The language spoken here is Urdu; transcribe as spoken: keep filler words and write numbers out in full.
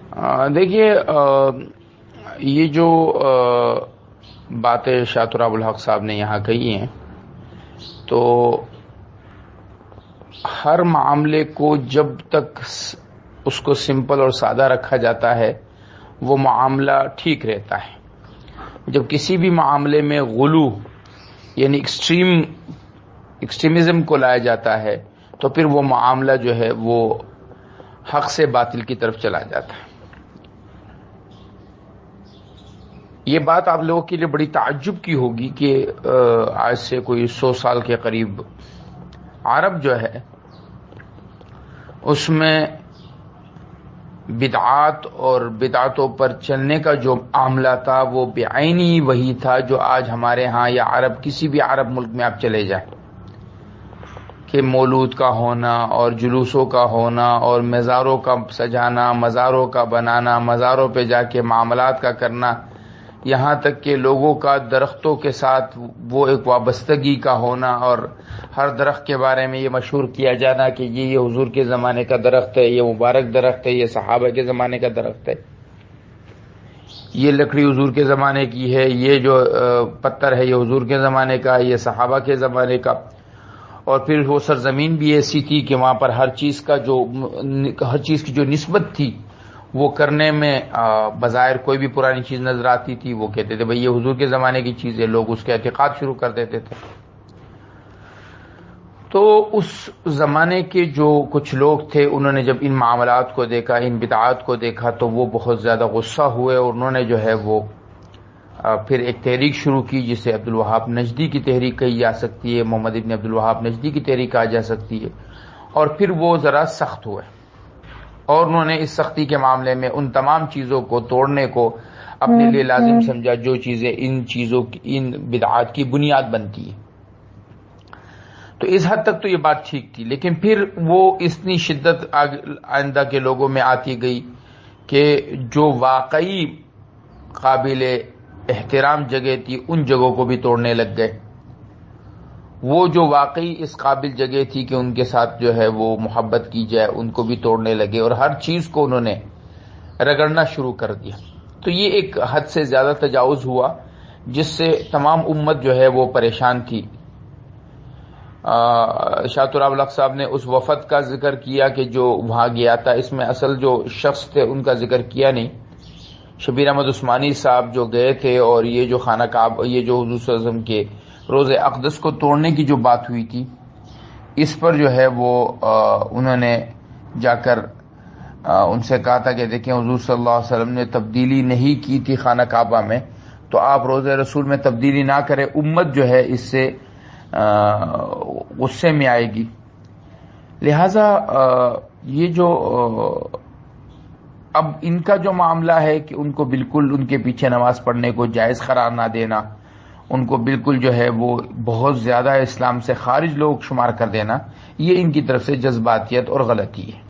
دیکھیے یہ جو باتیں شاہ تراب الحق صاحب نے یہاں کہی ہیں، تو ہر معاملے کو جب تک اس کو سمپل اور سادہ رکھا جاتا ہے وہ معاملہ ٹھیک رہتا ہے۔ جب کسی بھی معاملے میں غلو یعنی ایکسٹریم ایکسٹریمزم کو لایا جاتا ہے تو پھر وہ معاملہ جو ہے وہ حق سے باطل کی طرف چلا جاتا ہے۔ یہ بات آپ لوگوں کے لیے بڑی تعجب کی ہوگی کہ آج سے کوئی سو سال کے قریب عرب جو ہے اس میں بدعات اور بدعتوں پر چلنے کا جو معاملہ تھا وہ بعینی وہی تھا جو آج ہمارے ہاں یا عرب کسی بھی عرب ملک میں آپ چلے جائیں کہ مولود کا ہونا اور جلوسوں کا ہونا اور مزاروں کا سجانا، مزاروں کا بنانا، مزاروں پہ جا کے معاملات کا کرنا، یہاں تک کہ لوگوں کا درختوں کے ساتھ وہ ایک وابستگی کا ہونا اور ہر درخت کے بارے میں یہ مشہور کیا جانا کہ یہ یہ حضور کے زمانے کا درخت ہے، یہ مبارک درخت ہے، یہ صحابہ کے زمانے کا درخت ہے، یہ لکڑی حضور کے زمانے کی ہے، یہ جو پتھر ہے یہ حضور کے زمانے کا، یہ صحابہ کے زمانے کا۔ اور پھر وہ سرزمین بھی ایسی تھی کہ وہاں پر ہر چیز کا جو ہر چیز کی جو نسبت تھی وہ کرنے میں بظاہر کوئی بھی پرانی چیز نظر آتی تھی وہ کہتے تھے بھئی یہ حضور کے زمانے کی چیز ہے، لوگ اس کے اعتقاد شروع کر دیتے تھے۔ تو اس زمانے کے جو کچھ لوگ تھے انہوں نے جب ان معاملات کو دیکھا، ان بدعات کو دیکھا تو وہ بہت زیادہ غصہ ہوئے اور انہوں نے جو ہے وہ پھر ایک تحریک شروع کی جسے عبد الوہاب نجدی کی تحریک کہی جا سکتی ہے، محمد ابن عبد الوہاب نجدی کی تحریک کہا جا سکتی ہے۔ اور پھر وہ ذرا سخت ہوئے اور انہوں نے اس سختی کے معاملے میں ان تمام چیزوں کو توڑنے کو اپنے لیے لازم سمجھا جو چیزیں ان چیزوں کی ان بدعات کی بنیاد بنتی ہے۔ تو اس حد تک تو یہ بات ٹھیک تھی، لیکن پھر وہ اتنی شدت آئندہ کے لوگوں میں آتی گئی کہ جو واقعی قابل احترام جگہ تھی ان جگہوں کو بھی توڑنے لگ گئے۔ وہ جو واقعی اس قابل جگہ تھی کہ ان کے ساتھ جو ہے وہ محبت کی جائے ان کو بھی توڑنے لگے اور ہر چیز کو انہوں نے رگڑنا شروع کر دیا۔ تو یہ ایک حد سے زیادہ تجاوز ہوا جس سے تمام امت جو ہے وہ پریشان تھی۔ شاہ تراب الحق صاحب نے اس وفد کا ذکر کیا کہ جو وہاں گیا تھا، اس میں اصل جو شخص تھے ان کا ذکر کیا نہیں۔ شبیر احمد عثمانی صاحب جو گئے تھے اور یہ جو خانہ کعبہ یہ جو حضور صلی اللہ علیہ وسلم کے روضہ اقدس کو توڑنے کی جو بات ہوئی تھی اس پر جو ہے وہ انہوں نے جا کر ان سے کہا تھا کہ دیکھیں حضور صلی اللہ علیہ وسلم نے تبدیلی نہیں کی تھی خانہ کعبہ میں، تو آپ روضہ رسول میں تبدیلی نہ کریں، امت جو ہے اس سے غصے میں آئے گی۔ لہذا یہ جو اب ان کا جو معاملہ ہے کہ ان کو بالکل ان کے پیچھے نماز پڑھنے کو جائز قرار نہ دینا، ان کو بالکل جو ہے وہ بہت زیادہ اسلام سے خارج لوگ شمار کر دینا، یہ ان کی طرف سے جذباتیت اور غلطی ہے۔